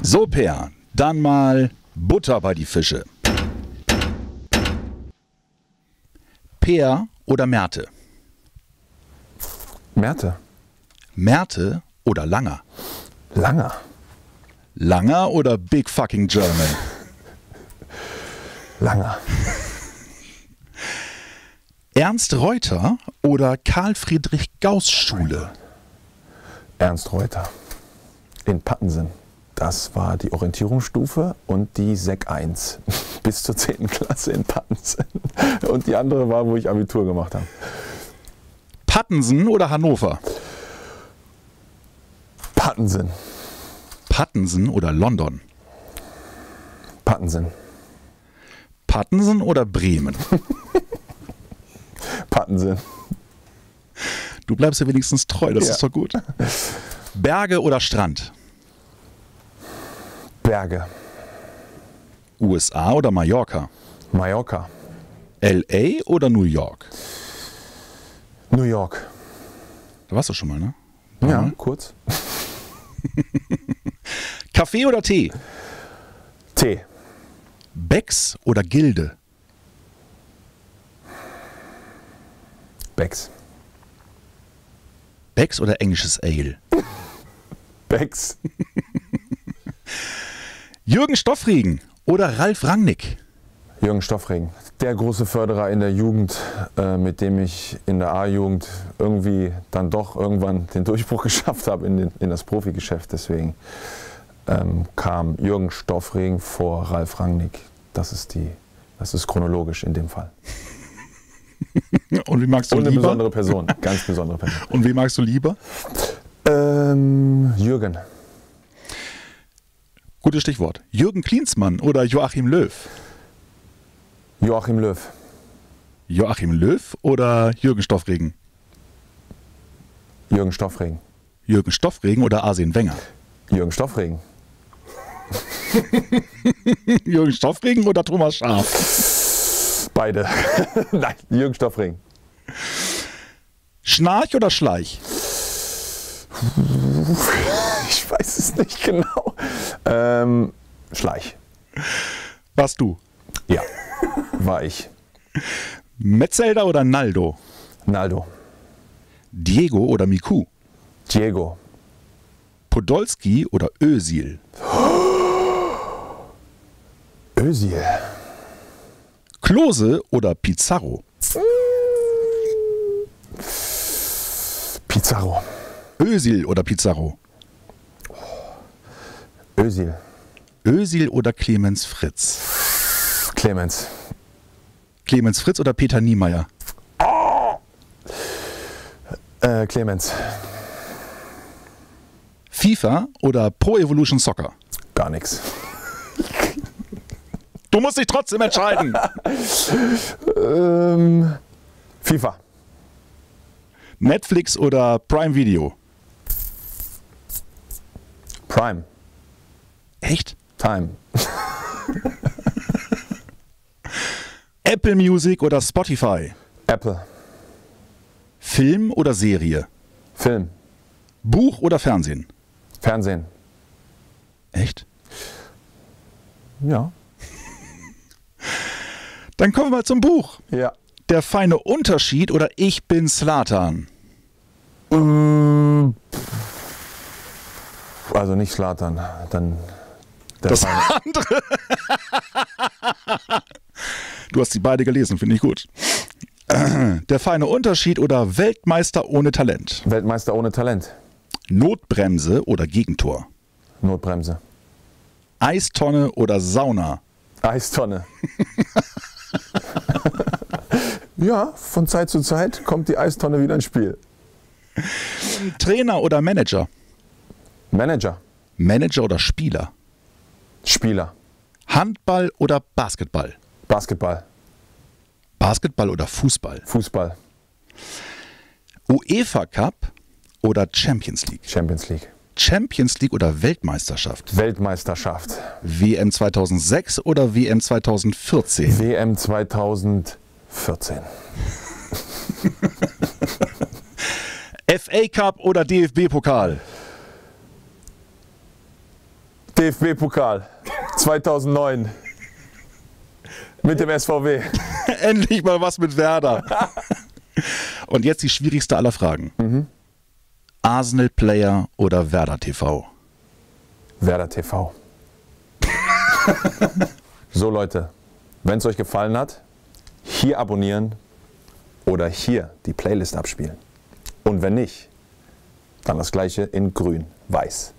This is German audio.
So, Per, dann mal Butter bei die Fische. Peer oder Merte? Merte. Merte oder Langer? Langer. Langer oder Big Fucking German? Langer. Ernst Reuter oder Karl Friedrich Gauß Schule? Ernst Reuter. In Pattensen. Das war die Orientierungsstufe und die Sek 1 bis zur 10. Klasse in Pattensen. Und die andere war, wo ich Abitur gemacht habe. Pattensen oder Hannover? Pattensen. Pattensen oder London? Pattensen. Pattensen oder Bremen? Pattensen. Du bleibst ja wenigstens treu, das Ja. ist doch gut. Berge oder Strand? Berge. USA oder Mallorca? Mallorca. LA oder New York? New York. Da warst du schon mal, ne? Ja, kurz. Kaffee oder Tee? Tee. Becks oder Gilde? Becks. Becks oder englisches Ale? Becks. Jürgen Stoffregen oder Ralf Rangnick? Jürgen Stoffregen. Der große Förderer in der Jugend, mit dem ich in der A-Jugend irgendwie dann doch irgendwann den Durchbruch geschafft habe in das Profigeschäft. Deswegen kam Jürgen Stoffregen vor Ralf Rangnick. Das ist chronologisch in dem Fall. Und wie magst du Und eine lieber? besondere Person, ganz besondere Person. Und wie magst du lieber? Jürgen. Gutes Stichwort. Jürgen Klinsmann oder Joachim Löw? Joachim Löw. Joachim Löw oder Jürgen Stoffregen? Jürgen Stoffregen. Jürgen Stoffregen oder Arsene Wenger? Jürgen Stoffregen. Jürgen Stoffregen oder Thomas Schaaf? Beide. Nein, Jürgen Stoffregen. Schnarch oder Schleich? Ich weiß es nicht genau. Schleich. Warst du? Ja, war ich. Metzelder oder Naldo? Naldo. Diego oder Miku? Diego. Podolski oder Özil? Özil. Klose oder Pizarro? Pizarro. Özil oder Pizarro? Özil. Özil oder Clemens Fritz? Clemens. Clemens Fritz oder Peter Niemeyer? Clemens. FIFA oder Pro Evolution Soccer? Gar nichts. Du musst dich trotzdem entscheiden. FIFA. Netflix oder Prime Video? Prime. Echt? Time. Apple Music oder Spotify? Apple. Film oder Serie? Film. Buch oder Fernsehen? Fernsehen. Echt? Ja. Dann kommen wir mal zum Buch. Ja. Der feine Unterschied oder Ich bin Zlatan? Also nicht Zlatan, dann der Das Feine. andere. Du hast sie beide gelesen, finde ich gut. Der feine Unterschied oder Weltmeister ohne Talent? Weltmeister ohne Talent. Notbremse oder Gegentor? Notbremse. Eistonne oder Sauna? Eistonne. Ja, von Zeit zu Zeit kommt die Eistonne wieder ins Spiel. Trainer oder Manager? Manager. Manager oder Spieler? Spieler. Handball oder Basketball? Basketball. Basketball oder Fußball? Fußball. UEFA Cup oder Champions League? Champions League. Champions League oder Weltmeisterschaft? Weltmeisterschaft. WM 2006 oder WM 2014? WM 2014. FA Cup oder DFB-Pokal? DFB-Pokal 2009 mit dem SVW. Endlich mal was mit Werder. Und jetzt die schwierigste aller Fragen. Arsenal Player oder Werder TV? Werder TV. So Leute, wenn es euch gefallen hat, hier abonnieren oder hier die Playlist abspielen. Und wenn nicht, dann das gleiche in grün, weiß.